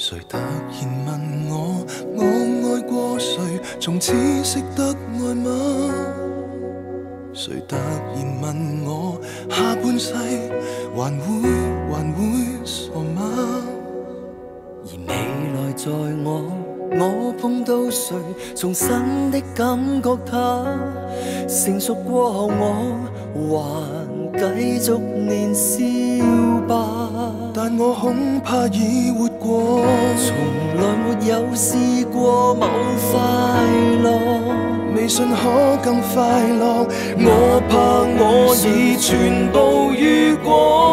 谁突然问我，我爱过谁？从此识得爱吗？谁突然问我，下半世还会傻吗？ 而未来在我碰到谁，重新的感觉他成熟过后，我还继续年少吧。 但我恐怕已活过， 從來沒有試過某快樂， 未信可更快樂。我怕我已全部遇過，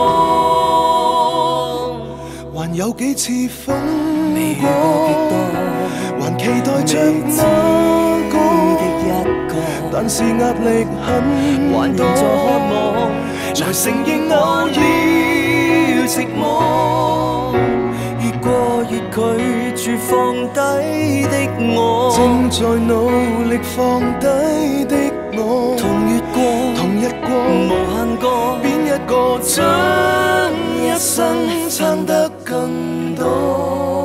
還有幾次瘋過，還期待着那個，但是壓力很多，還在渴望，才承認偶爾寂寞， 越過越拒絕放低的我， 正在努力放低的我， 同月過， 同日過， 無限個， 邊一個將一生撐得更多？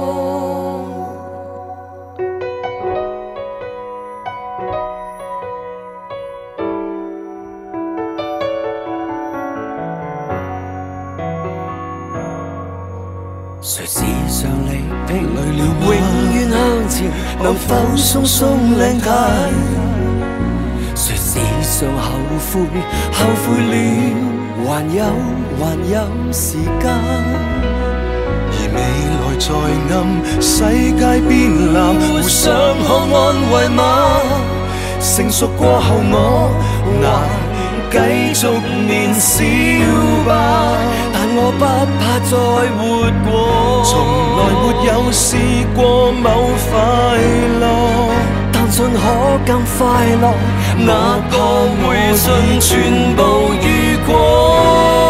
誰是常離疲累了嗎？永遠向前，能否鬆鬆領帶？誰是常後悔了，還有時間。 而未來在暗，世界變藍，互相可安慰嗎？成熟過後我難繼續年少吧， 但我不怕再活過， 從來沒有試過某快樂， 但信可更快樂，哪個會信全部遇過？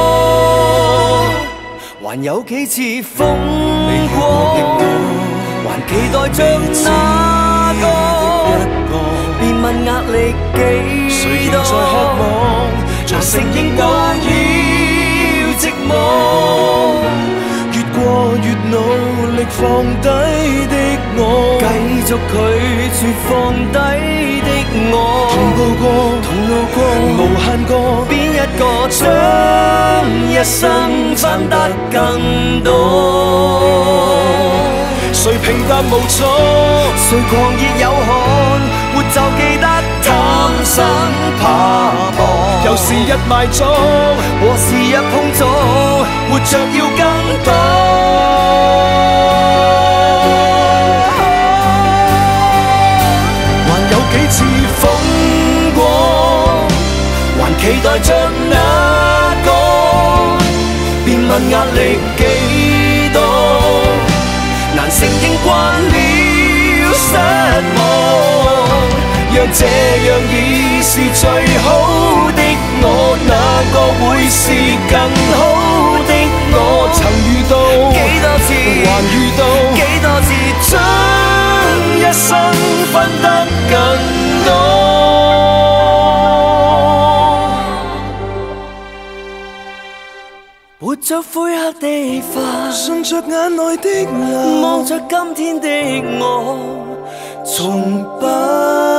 還有幾次瘋過，還期待着那個，別問壓力幾多， 在渴望，才承認我要寂寞，越過越努力放低的我， 繼續拒絕放低的我， 同步過， 同路過， 無限個， 邊一個將一生撐得更多？ 誰平淡無錯， 誰狂熱有汗，活就記得貪生怕搏， 又是一埋葬， 和時日碰撞，活着要更多。 還有幾次瘋過，還期待着那個，別問壓力幾多，難承認慣了失望，若這樣已是最好的我，哪個會是更好的我？曾遇到幾多次， 還遇到幾多次， 將一生分得更多。 活着灰黑的花， 順着眼內的流， 望着今天的我，從不